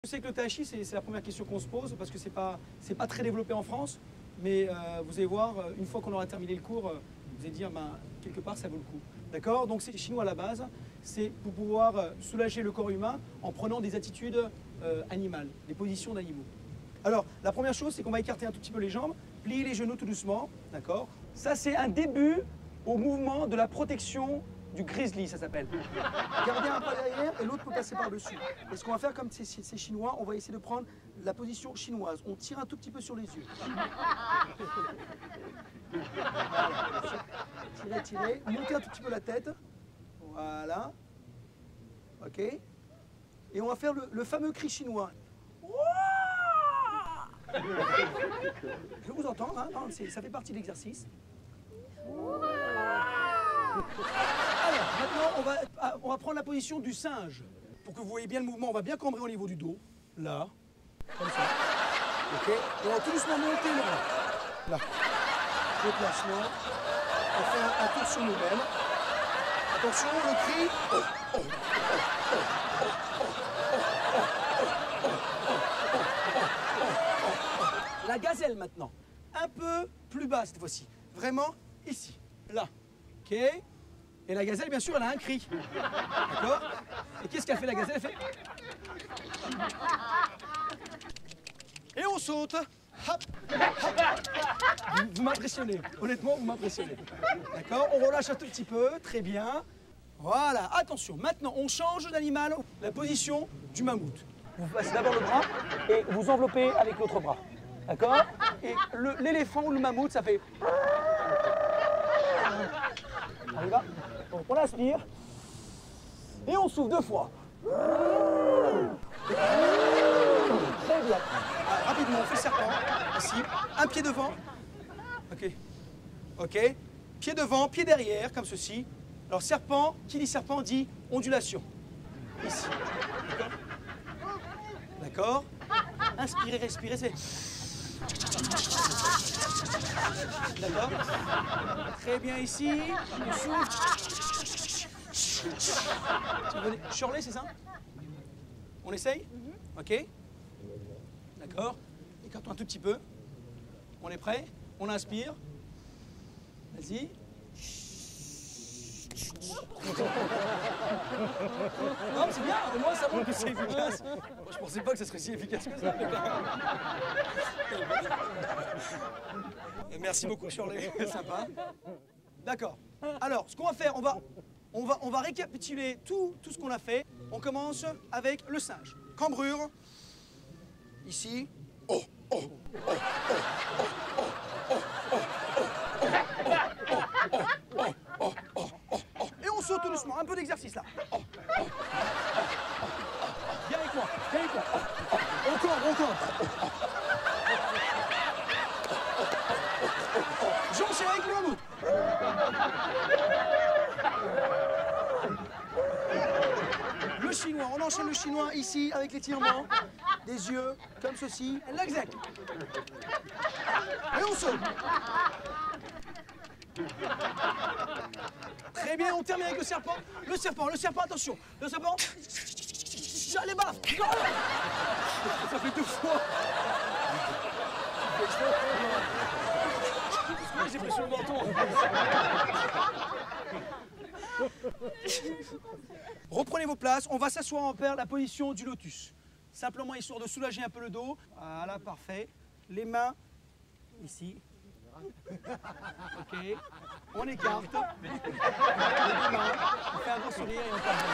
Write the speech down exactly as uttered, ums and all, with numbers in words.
Je sais que le tai chi, c'est la première question qu'on se pose parce que c'est pas, c'est pas très développé en France. Mais euh, vous allez voir, une fois qu'on aura terminé le cours, vous allez dire, ben, quelque part, ça vaut le coup. D'accord? Donc c'est chinois à la base. C'est pour pouvoir soulager le corps humain en prenant des attitudes euh, animales, des positions d'animaux. Alors, la première chose, c'est qu'on va écarter un tout petit peu les jambes, plier les genoux tout doucement. D'accord? Ça, c'est un début au mouvement de la protection du grizzly, ça s'appelle. Gardez un pas derrière et l'autre peut passer par-dessus. Et ce qu'on va faire, comme c'est chinois, on va essayer de prendre la position chinoise. On tire un tout petit peu sur les yeux. Voilà. Tirez, tirez. Montez un tout petit peu la tête. Voilà. OK. Et on va faire le, le fameux cri chinois. Je vous entends, hein, ça fait partie de l'exercice. Alors, maintenant, on va, on va prendre la position du singe. Pour que vous voyez bien le mouvement, on va bien cambrer au niveau du dos. Là. Comme ça. OK. Et on va tout doucement monter le bras. Là. Déplacement. On fait un, un tour sur nous-mêmes. Attention, le cri. Oh, oh, oh, oh, oh, oh, La gazelle maintenant. Un peu plus bas cette fois-ci. Vraiment ici. Là. OK. Et la gazelle, bien sûr, elle a un cri. D'accord? Et qu'est-ce qu'a fait la gazelle? Elle fait... Et on saute. Hop, hop. Vous, vous m'impressionnez. Honnêtement, vous m'impressionnez. D'accord? On relâche un tout petit peu. Très bien. Voilà. Attention. Maintenant, on change d'animal. La position du mammouth. Vous passez d'abord le bras et vous enveloppez avec l'autre bras. D'accord? Et l'éléphant ou le mammouth, ça fait... On y va. On inspire. Et on souffle deux fois. Très bien. Ah, rapidement, on fait serpent. Ici. Un pied devant. OK. OK. Pied devant, pied derrière, comme ceci. Alors, serpent, qui dit serpent dit ondulation. Ici. D'accord? D'accord. Inspirez, respirez, c'est... D'accord? Très bien ici. On souffle. Shirley, c'est ça? On essaye? OK. D'accord. Écartons un tout petit peu. On est prêt? On inspire. Vas-y. Non, c'est bien. Au moins, ça montre que c'est efficace. Moi, je pensais pas que ça serait si efficace que ça. Merci beaucoup, Shirley. Sympa. D'accord. Alors, ce qu'on va faire, on va, on va, on va récapituler tout, tout ce qu'on a fait. On commence avec le singe. Cambrure. Ici. Oh, oh, oh, oh, oh, oh, oh, oh, oh, oh, oh. Et on saute tout doucement. Un peu d'exercice là. Oh, oh, oh, oh. Viens avec moi. Viens avec moi. Oh, oh. Encore, encore. Oh, oh. J'enchaîne avec le mammouth. Le chinois, on enchaîne le chinois ici avec l'étirement des yeux, comme ceci. L'exact. Et on saute. Très bien, on termine avec le serpent. Le serpent, le serpent, attention. Le serpent. Allez, baf. Ça fait deux fois. J'ai pris sur le menton. Reprenez vos places. On va s'asseoir en paire, la position du lotus. Simplement histoire de soulager un peu le dos. Voilà, parfait. Les mains ici. OK. On écarte. Les deux mains. On fait un grand sourire et on part.